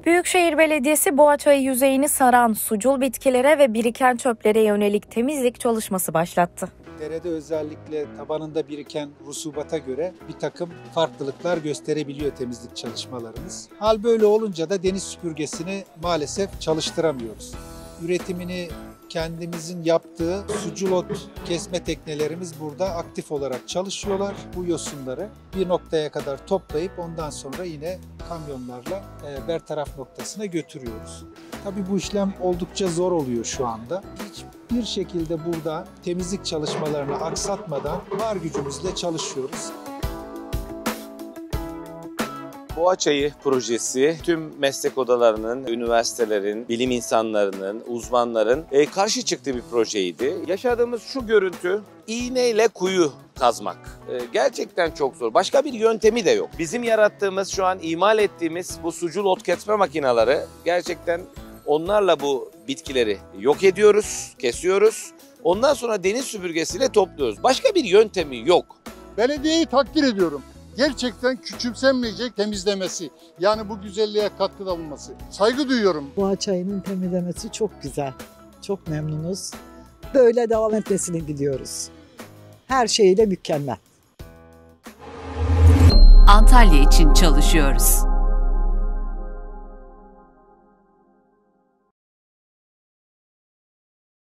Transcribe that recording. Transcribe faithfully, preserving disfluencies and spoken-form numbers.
Büyükşehir Belediyesi Boğaçayı yüzeyini saran sucul bitkilere ve biriken çöplere yönelik temizlik çalışması başlattı. Derede özellikle tabanında biriken rusubata göre bir takım farklılıklar gösterebiliyor temizlik çalışmalarımız. Hal böyle olunca da deniz süpürgesini maalesef çalıştıramıyoruz. Üretimini kendimizin yaptığı sucul ot kesme teknelerimiz burada aktif olarak çalışıyorlar. Bu yosunları bir noktaya kadar toplayıp ondan sonra yine kamyonlarla bertaraf noktasına götürüyoruz. Tabii bu işlem oldukça zor oluyor şu anda. Hiçbir şekilde burada temizlik çalışmalarını aksatmadan var gücümüzle çalışıyoruz. Boğaçayı projesi tüm meslek odalarının, üniversitelerin, bilim insanlarının, uzmanların e, karşı çıktığı bir projeydi. Yaşadığımız şu görüntü iğneyle kuyu kazmak. E, gerçekten çok zor. Başka bir yöntemi de yok. Bizim yarattığımız, şu an imal ettiğimiz bu sucul ot kesme makineleri gerçekten onlarla bu bitkileri yok ediyoruz, kesiyoruz. Ondan sonra deniz süpürgesiyle topluyoruz. Başka bir yöntemi yok. Belediyeyi takdir ediyorum. Gerçekten küçümsenmeyecek temizlemesi, yani bu güzelliğe katkıda bulunması. Saygı duyuyorum. Boğaçayı'nın temizlemesi çok güzel. Çok memnunuz. Böyle devam etmesini diliyoruz. Her şeyiyle mükemmel. Antalya için çalışıyoruz.